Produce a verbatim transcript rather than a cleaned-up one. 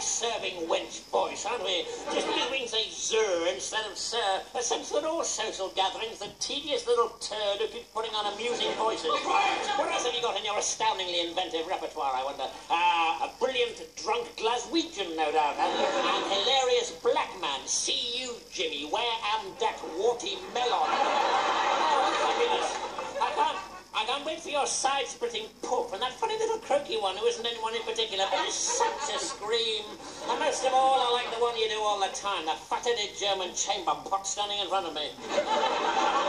self-serving wench voice, aren't we? Just because we can say sir instead of sir. A sense that all social gatherings, the tedious little turd who keeps putting on amusing voices. What else have you got in your astoundingly inventive repertoire, I wonder? Uh, a brilliant drunk Glaswegian, no doubt. And an hilarious black man. See you, Jimmy. Where am that warty melon? Oh, fabulous. I can't... I can't wait for your side-splitting poof and that funny little croaky one who isn't anyone in particular, but is such a scream. And most of all, I like the one you do all the time, the fat-headed German chamber pot standing in front of me.